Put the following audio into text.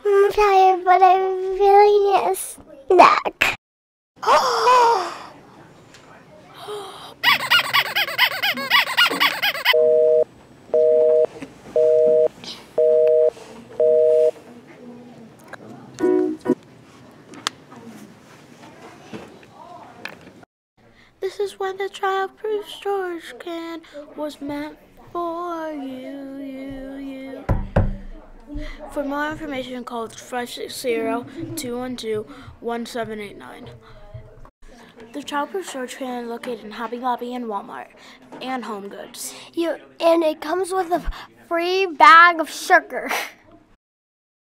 I'm tired, but I really need a snack. This is when the childproof storage can was meant for you. For more information, call 560-212-1789. The childproof storage can is located in Hobby Lobby and Walmart and Home Goods. And it comes with a free bag of sugar.